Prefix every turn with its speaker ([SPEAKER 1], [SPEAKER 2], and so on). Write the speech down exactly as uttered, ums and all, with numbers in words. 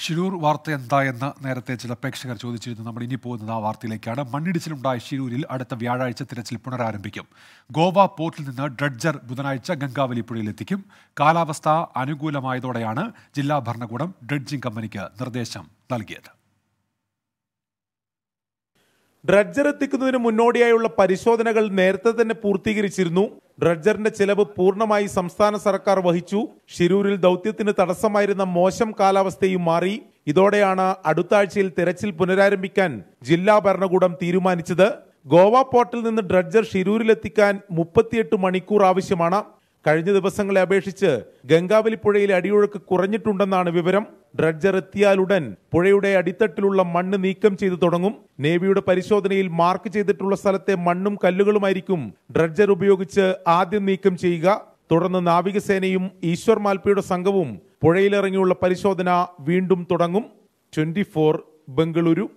[SPEAKER 1] ഷിരൂർ വാർത്ത എന്തായെന്ന് നേരത്തെ ചില പ്രേക്ഷകർ ചോദിച്ചിരുന്നു. നമ്മൾ ഇനി പോകുന്നത് ആ വാർത്തയിലേക്കാണ്. മണ്ണിടിച്ചിലുണ്ടായ ഷിരൂരിൽ അടുത്ത വ്യാഴാഴ്ച തിരച്ചിൽ പുനരാരംഭിക്കും. ഗോവ പോർട്ടിൽ നിന്ന് ഡ്രഡ്ജർ ബുധനാഴ്ച ഗംഗാവലി പുഴയിലെത്തിക്കും. കാലാവസ്ഥ അനുകൂലമായതോടെയാണ് ജില്ലാ ഭരണകൂടം ഡ്രഡ്ജിംഗ് കമ്പനിക്ക് നിർദ്ദേശം നൽകിയത്.
[SPEAKER 2] ഡ്രഡ്ജർ എത്തിക്കുന്നതിന് മുന്നോടിയായുള്ള പരിശോധനകൾ നേരത്തെ തന്നെ പൂർത്തീകരിച്ചിരുന്നു. ഡ്രഡ്ജറിന്റെ ചെലവ് പൂർണ്ണമായി സംസ്ഥാന സർക്കാർ വഹിച്ചു. ഷിരൂരിൽ ദൗത്യത്തിന് തടസ്സമായിരുന്ന മോശം കാലാവസ്ഥയും മാറി. ഇതോടെയാണ് അടുത്ത ആഴ്ചയിൽ തെരച്ചിൽ പുനരാരംഭിക്കാൻ ജില്ലാ ഭരണകൂടം തീരുമാനിച്ചത്. ഗോവ പോർട്ടിൽ നിന്ന് ഡ്രഡ്ജർ ഷിരൂരിലെത്തിക്കാൻ മുപ്പത്തിയെട്ട് മണിക്കൂർ ആവശ്യമാണ്. കഴിഞ്ഞ ദിവസങ്ങളെ അപേക്ഷിച്ച് ഗംഗാവലി പുഴയിലെ അടിയൊഴുക്ക് കുറഞ്ഞിട്ടുണ്ടെന്നാണ് വിവരം. ഡ്രഡ്ജർ എത്തിയാലുടൻ പുഴയുടെ അടിത്തട്ടിലുള്ള മണ്ണ് നീക്കം ചെയ്തു തുടങ്ങും. നേവിയുടെ പരിശോധനയിൽ മാർക്ക് ചെയ്തിട്ടുള്ള സ്ഥലത്തെ മണ്ണും കല്ലുകളുമായിരിക്കും ഡ്രഡ്ജർ ഉപയോഗിച്ച് ആദ്യം നീക്കം ചെയ്യുക. തുടർന്ന് നാവികസേനയും ഈശ്വർ മാൽപ്പയുടെ സംഘവും പുഴയിലിറങ്ങിയുള്ള പരിശോധന വീണ്ടും തുടങ്ങും. Twenty four Bengaluru.